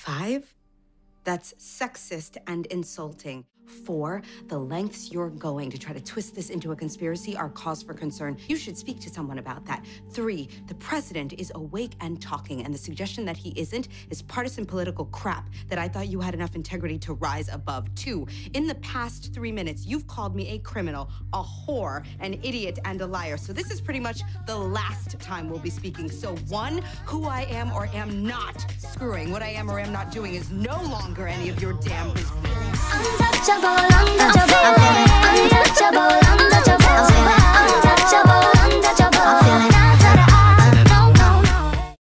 5, that's sexist and insulting. 4, the lengths you're going to try to twist this into a conspiracy are cause for concern. You should speak to someone about that. 3, the president is awake and talking, and the suggestion that he isn't is partisan political crap that I thought you had enough integrity to rise above. 2, in the past 3 minutes, you've called me a criminal, a whore, an idiot, and a liar. So this is pretty much the last time we'll be speaking. So 1, who I am or am not screwing, what I am or am not doing is no longer any of your damn business. Untouchable, untouchable.